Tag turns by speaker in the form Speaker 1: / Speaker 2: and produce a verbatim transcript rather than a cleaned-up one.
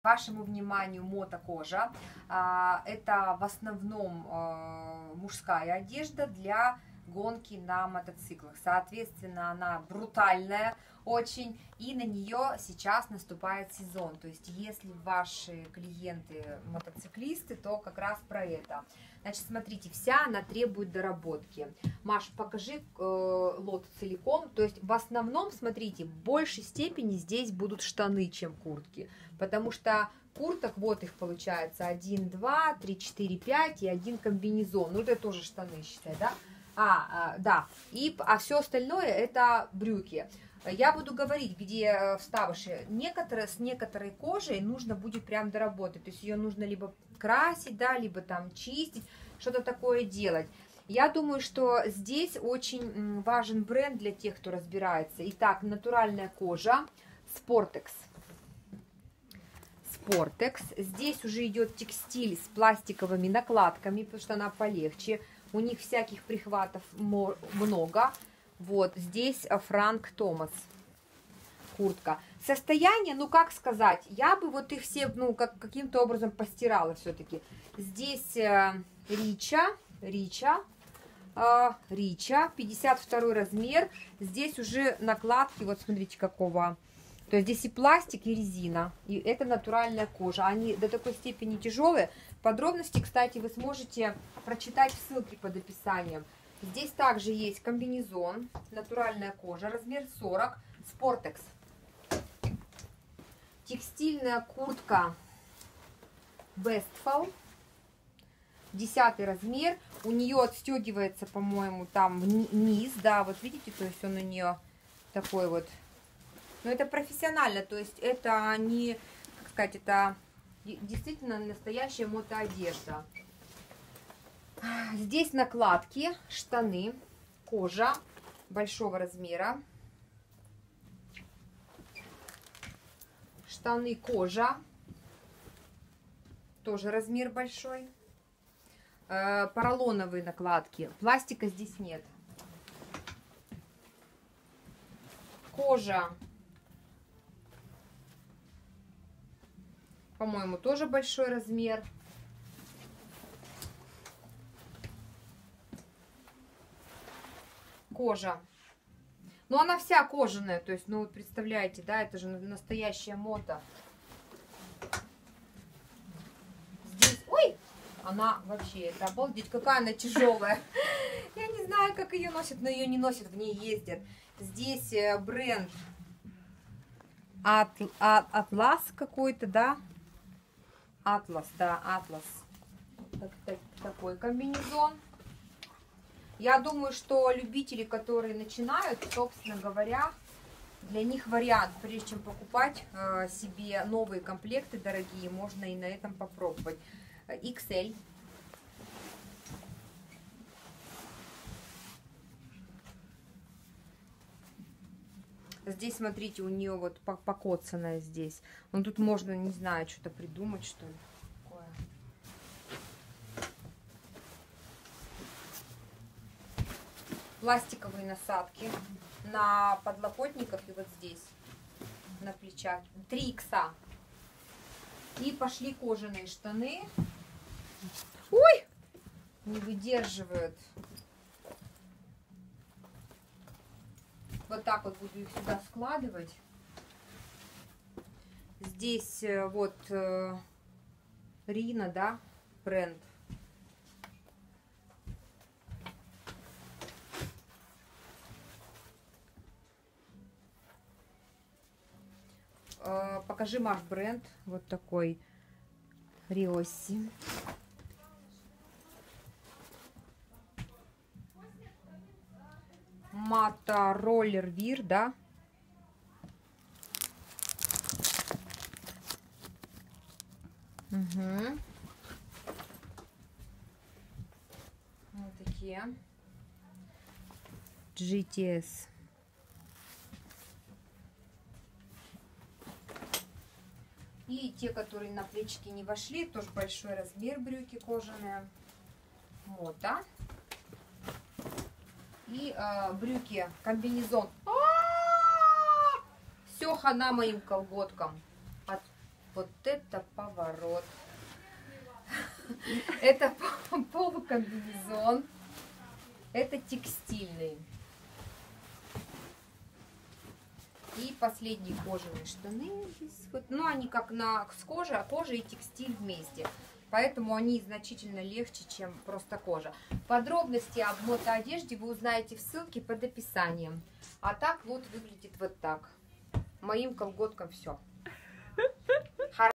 Speaker 1: вашему вниманию мотокожа. Это в основном мужская одежда для гонки на мотоциклах. Соответственно, она брутальная очень, и на нее сейчас наступает сезон. То есть, если ваши клиенты мотоциклисты, то как раз про это. Значит, смотрите, вся она требует доработки. Маш, покажи э, лот целиком. То есть, в основном, смотрите, в большей степени здесь будут штаны, чем куртки. Потому что курток, вот их получается один, два, три, четыре, пять и один комбинезон. Ну, это тоже штаны, считай, да? А, а, да, и, а все остальное это брюки. Я буду говорить, где вставыши. Некоторые, с некоторой кожей нужно будет прям доработать. То есть ее нужно либо красить, да, либо там чистить, что-то такое делать. Я думаю, что здесь очень важен бренд для тех, кто разбирается. Итак, натуральная кожа, Sportex. Sportex. Здесь уже идет текстиль с пластиковыми накладками, потому что она полегче. У них всяких прихватов много. Вот здесь Франк Томас куртка. Состояние, ну как сказать, я бы вот их все, ну как каким-то образом постирала все-таки. Здесь э, Рича, Рича, э, Рича, пятьдесят второй размер. Здесь уже накладки, вот смотрите какого. То есть здесь и пластик, и резина. И это натуральная кожа. Они до такой степени тяжелые. Подробности, кстати, вы сможете прочитать в ссылке под описанием. Здесь также есть комбинезон, натуральная кожа, размер сорок, Sportex. Текстильная куртка Westfall, десятый размер. У нее отстегивается, по-моему, там вниз, да, вот видите, то есть он у нее такой вот. Но это профессионально, то есть это не, как сказать, это действительно настоящая мотоодежда. Здесь накладки, штаны, кожа большого размера. Штаны, кожа, тоже размер большой. Э, поролоновые накладки, пластика здесь нет. Кожа, по-моему, тоже большой размер. Кожа. Но она вся кожаная, то есть, ну, вот представляете, да, это же настоящая мото. Здесь, ой, она вообще, это обалдеть, какая она тяжелая. Я не знаю, как ее носят, но ее не носят, в ней ездят. Здесь бренд Атлас какой-то, да? Атлас, да, Атлас. Так, так, такой комбинезон. Я думаю, что любители, которые начинают, собственно говоря, для них вариант, прежде чем покупать э, себе новые комплекты дорогие, можно и на этом попробовать. икс эль. Здесь, смотрите, у нее вот покоцанная здесь. Ну, тут можно, не знаю, что-то придумать, что ли. Пластиковые насадки на подлокотниках и вот здесь, на плечах. три икса. И пошли кожаные штаны. Ой! Не выдерживают. Вот так вот буду их сюда складывать. Здесь вот Рина, да, бренд. Покажи, Маш, бренд. Вот такой Риосси. Мотороллер Вир, да? Угу. Вот такие. джи ти эс. И те, которые на плечики не вошли, тоже большой размер брюки кожаные. Мото. И э, брюки, комбинезон. А-а-а! Все хана моим колготкам. От, Вот это поворот. Это полукомбинезон. Это текстильный. И последние кожаные штаны. Ну, они как на с кожи, а кожа и текстиль вместе. Поэтому они значительно легче, чем просто кожа. Подробности об мотоодежде вы узнаете в ссылке под описанием. А так вот выглядит вот так. Моим колготкам все.